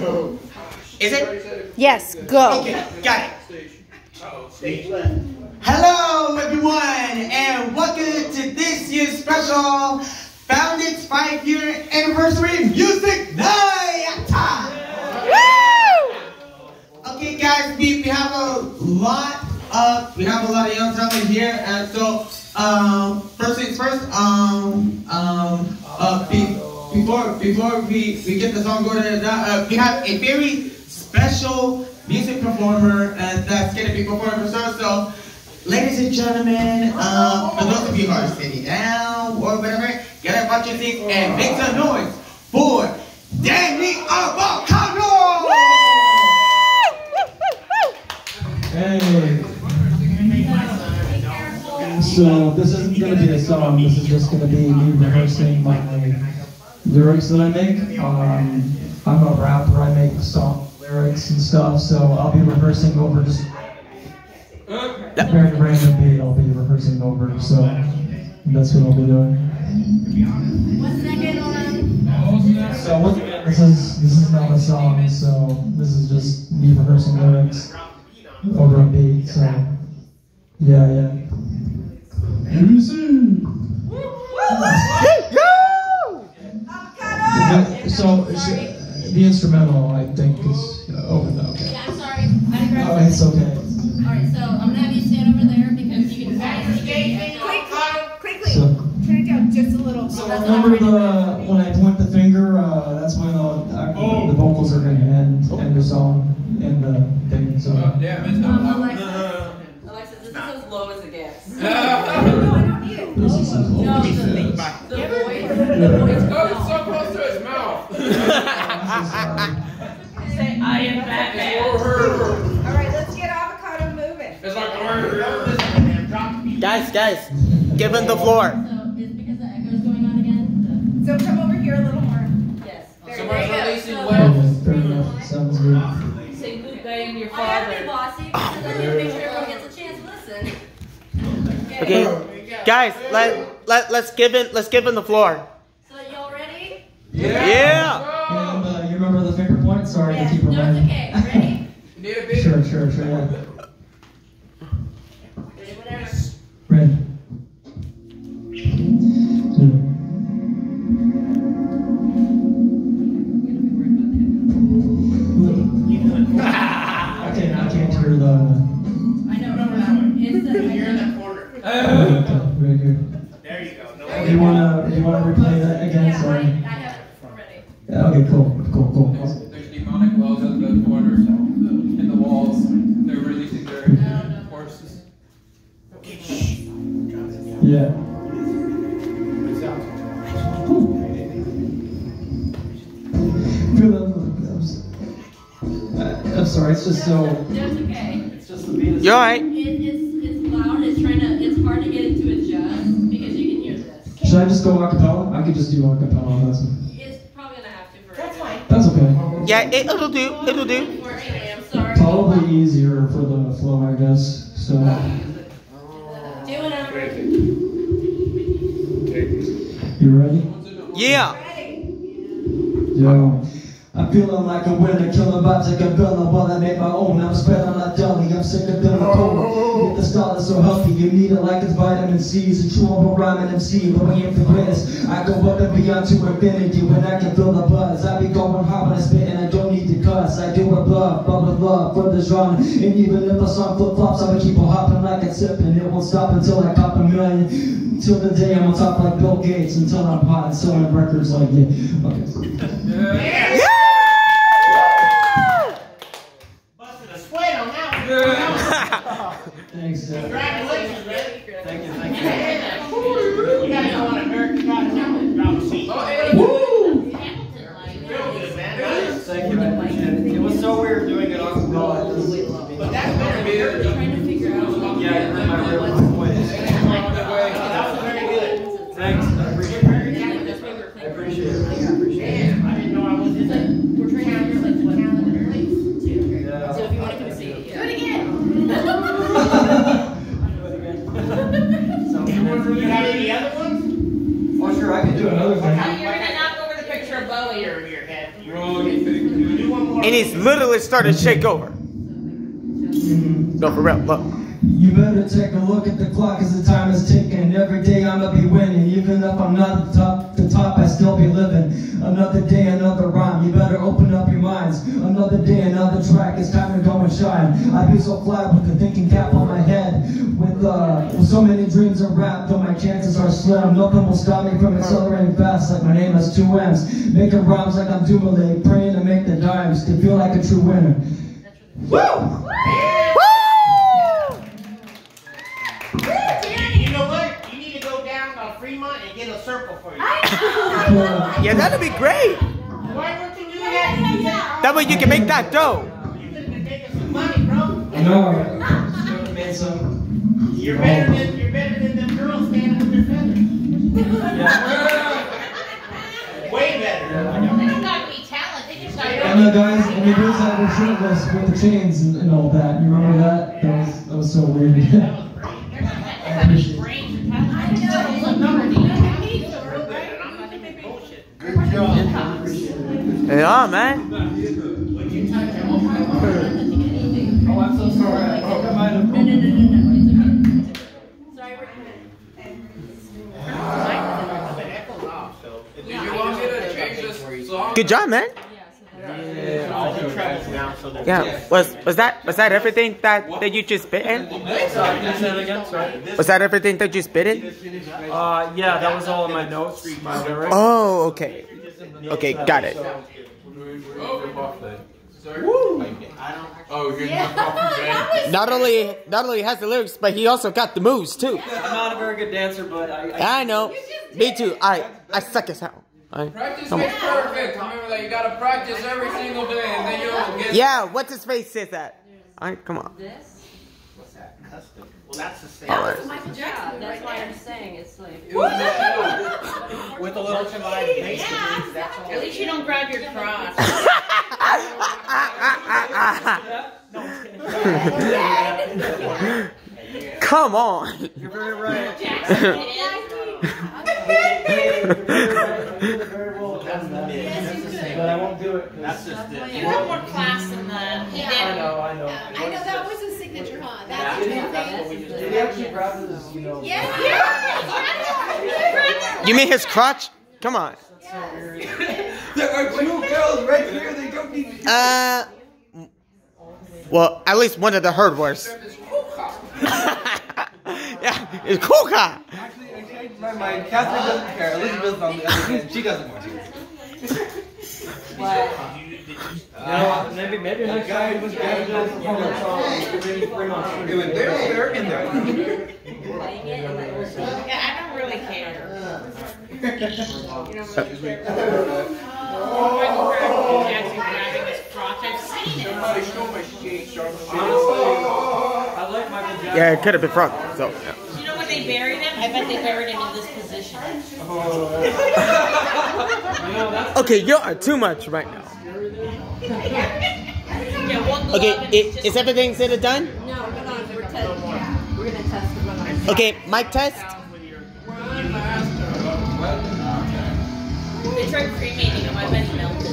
Is it? Yes, go. Okay, got it. Hello, everyone, and welcome to this year's special Founded's 5-year anniversary music night. Woo! Okay, guys, we have a lot of young talent here, and so first things first. Before we get the song going, we have a very special music performer that's going to be performing for us. So, ladies and gentlemen, for those of you who are sitting down or whatever, get up out your seats and make some noise for Danny Avocado! Hey! So, this isn't going to be a song, this is just going to be me rehearsing my lyrics that I make. I'm a rapper, I make song lyrics and stuff, so I'll be rehearsing over just very random beat I'll be rehearsing over, so that's what I'll be doing. What's second on? So this is not a song, so this is just me rehearsing lyrics over a beat, so yeah. So the instrumental, I think, is over there. Okay. Yeah, I'm sorry. I didn't grab Oh, it's okay. Alright, so I'm gonna have you stand over there because you can Quickly. So, Turn it down just a little. so remember when I point the finger, that's when the vocals are going to end the song and the thing. So. Alexis, this is as low as it gets. No, I don't need it. This is as low No, as it the gets. voice. Oh, it's so close to his mouth. Say, I am Batman. All right, let's get Avocado moving. It's like Guys, give him the floor. So, is it because the echo's going on again? So come over here a little more. Yes. someone's releasing So- well. Okay, fair enough. Sounds good. Say, Luke, I am your I have to be father. bossy because I need to make sure everyone gets a chance to listen. Okay, guys, let's give him the floor. So y'all ready? Yeah. And you remember the finger point? Sorry to keep No, it's reminding. okay. Ready? Need a bit. Sure, yeah. Ready, whatever. Ready. Okay, I can't hear the. I know, it's the You're in that corner. Okay, right here. There you go. No You wanna replay that again? Yeah, Sorry. I have it already. Yeah, okay, cool. There's demonic wells in the corners, in the walls. They're releasing their corpses. Yeah. I'm sorry, it's just so. That's okay. It's just the beat. You're alright. It's loud. It's hard to get it to adjust because you can hear this. Should I just go acapella? I could just do acapella. It's probably gonna have to for. That's fine. That's okay. Yeah, it'll do. Unfortunately, I'm sorry. Probably easier for the flow, I guess. So. Do whatever. You ready? Yeah. Yo. I'm feeling like a winner, killing vibes like a villain while I make my own. I'm spread on that deli, I'm sick of feeling cold. Get the start is so healthy, you need it like it's vitamin C's. And true, I'm a rhyming MC, but I ain't the greatest. I go up and beyond to infinity when I can feel the buzz. I be going hard when I spit and I don't need to cuss. I do it love, but with love for the genre. And even if a song flip-flops, I'ma keep on hopping like it's sipping. It won't stop until I cop a million. Till the day I'm on top like Bill Gates, until I'm hot and selling records like you. Okay. Yeah. Thanks, Congratulations, man. Thank you. You guys know what American Got Talent. Drop a seat. Woo! Real good, man. Thank you, I appreciate it. It was so weird doing it on acapella. But that's better, man. Trying to figure out. Yeah, I heard my real voice. That was very good. Thanks, I appreciate it. I appreciate it. Damn, I didn't know I was in that. We're trying to hear like what talent release too. Yeah. So if you want to come see it, yeah. Do it again. You have any other ones? Oh, sure, I could do another thing. You're gonna knock over the picture of Bowie. Here in your head. Do one more. and he's literally started to shake over. No, for real, look. You better take a look at the clock as the time is ticking. Every day I'ma be winning. Even if I'm not at the top, I still be living. Another day, another rhyme. You better open up your minds. Another day, another track. It's time to go and shine. I be so fly with the thinking cap on my head. With so many dreams of rap, though my chances are slim. Nothing will stop me from accelerating fast like my name has 2 M's. Making rhymes like I'm Dumoulin. Praying to make the dimes to feel like a true winner. Woo! You know what? You need to go down Fremont and get a circle for you. Yeah, that'd be great. Why don't you do that? That way you can make that dough. You could be making some money, bro. I know. Made some. You're better than them girls standing with their feathers. Way better. Yeah. They don't gotta be talented. They just gotta And the guys that were shirtless with the chains and all that. You remember that? That was so weird. I appreciate it. Good job. Yeah, man. Oh, I'm so sorry. I think I might have. No. Sorry, we're Did you want me to change this song? Good job, man. Yeah. Was that everything that you just spit in? Was that everything that you spit in? Yeah, that was all in my notes. Oh, okay. Okay, got it. Oh, you're not Not only has the lyrics, but he also got the moves too. I'm not a very good dancer, but I I know. Me too. I suck as hell. Practice makes perfect. Remember that you gotta practice every single day, and then you'll get. Yeah, what's his face says that. Come on. this. What's that? Custom. Well, that's the same. Alright. Michael Jackson. That's why I'm saying it's like. With a little combined bass, that's all. At least you don't grab your crotch. Come on. You're very right. But I won't do it. That's just it. You have more class than that. He I did. know. I know that was his signature, huh? That's his thing. Did he actually grab his, Yeah. You mean his crotch? Come on. There are 2 girls right here. They don't need. Well, at least one of the heard words. Yeah, it's Kuka. Actually, I changed my mind. Catherine doesn't care. Elizabeth's on the other hand. She doesn't want to. Maybe next time was there. They're in there. Yeah, I don't really care. Michael Jackson grabbing his crotch. I've seen it. I like Michael Jackson. Yeah, it could have been front. So. Yeah. You know when they buried him? I bet they buried him in this position. Okay, you are too much right now. Yeah, one glove Okay, and it's is everything said and done? No, hold on. We're gonna test it. Okay, mic test. They tried cremating him. I bet he melted.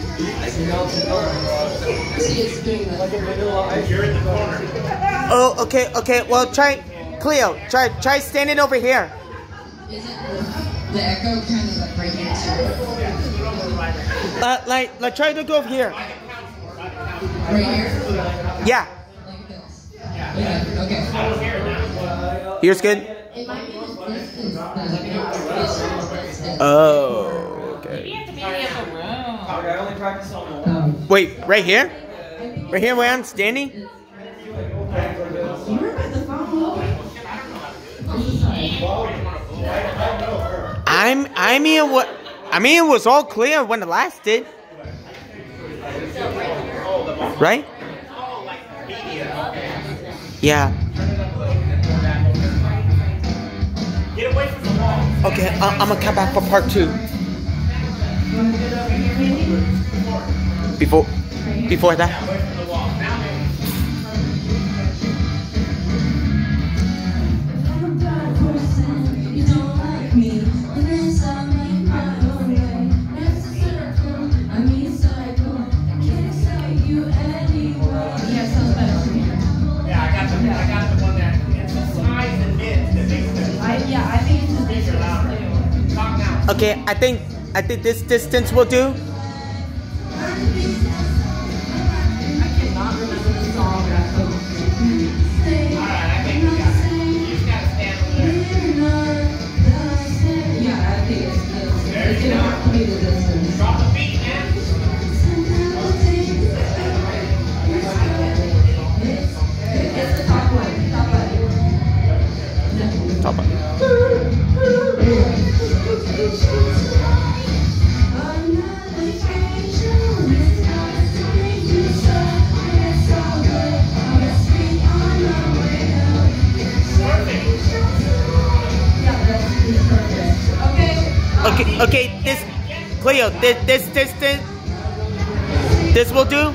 Oh, okay. Well, try, Cleo. Try standing over here. Isn't the echo kind of like right here too? Like try to go over here. Right here? Yeah. Like this? Yeah, okay. Here's good. It might be this distance that Oh, okay. You have to meet me in the room. I only practice on the Wait, right here? Right here where I'm standing? I mean it was all clear when the last did. Right? Yeah. Get away from the wall. Okay, I'm gonna come back for part 2. Before that. Okay, I think this distance will do. I cannot remember the song that Alright, I think we got it. You just gotta stand over there. yeah, I think it's gonna be the distance. Drop the beat, man. It's the top one. Top one. Okay, this, Cleo, this will do?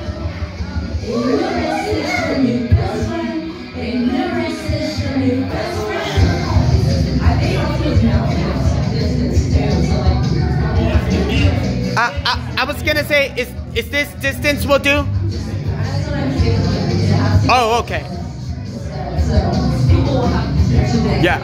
I was gonna say, is this distance will do? Oh, okay. Yeah.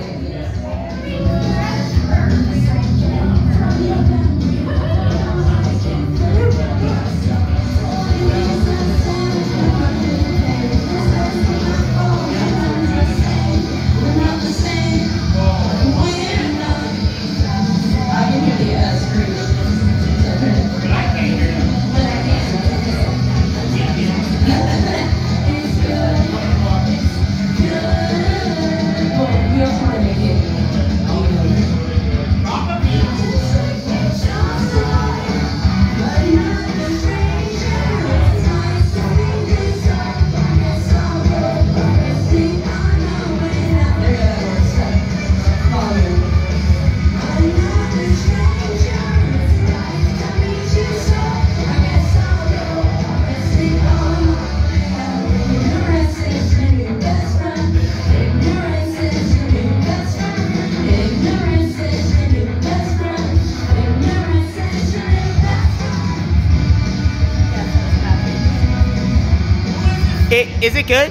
Is it good?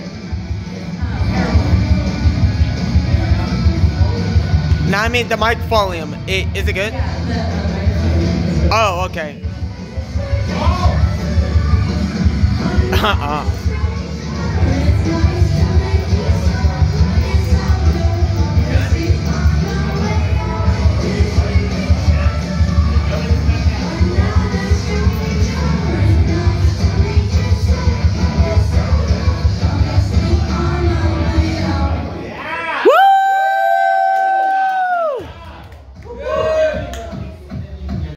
No, I mean the mic volume. Is it good? Oh, okay.